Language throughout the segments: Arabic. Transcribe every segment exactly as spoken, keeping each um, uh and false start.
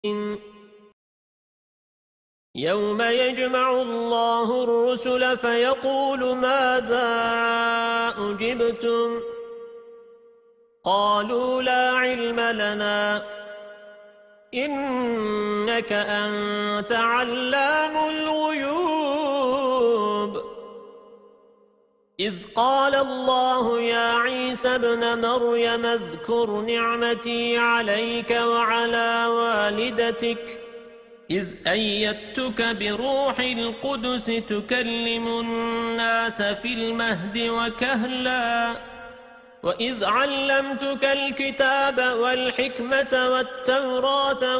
يوم يجمع الله الرسل فيقول ماذا أجبتم قالوا لا علم لنا إنك أنت علام الغيوب إذ قال الله يا عيسى ابن مريم اذكر نعمتي عليك وعلى والدتك إذ أيدتك بروح القدس تكلم الناس في المهد وكهلا وإذ علمتك الكتاب والحكمة والتوراة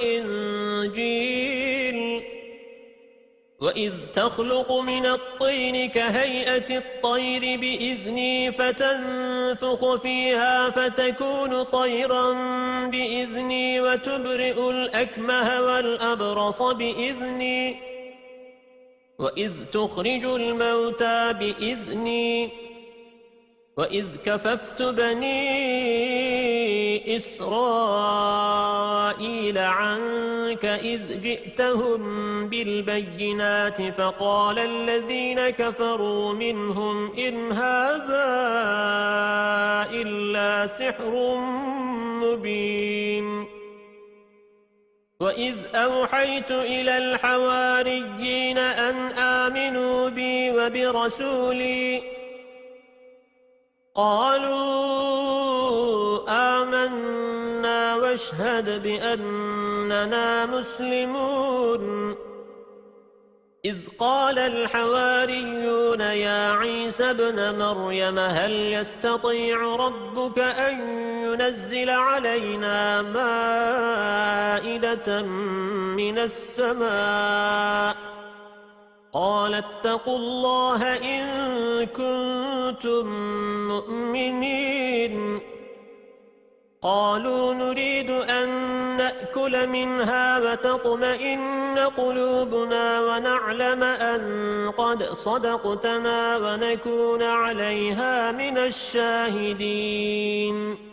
والإنجيل وإذ تخلق من الطين كهيئة الطير بإذني فتنفخ فيها فتكون طيرا بإذني وتبرئ الأكمه والأبرص بإذني وإذ تخرج الموتى بإذني وإذ كففت بني إسرائيل عنك إذ جئتهم بالبينات فقال الذين كفروا منهم إن هذا إلا سحر مبين وإذ أوحيت إلى الحواريين أن آمنوا بي وبرسولي قالوا آمنا واشهد بأننا مسلمون إذ قال الحواريون يا عيسى ابن مريم هل يستطيع ربك أن ينزل علينا مائدة من السماء قال اتقوا الله إن كنتم مؤمنين قالوا نريد أن نأكل منها وتطمئن قلوبنا ونعلم أن قد صدقتنا ونكون عليها من الشاهدين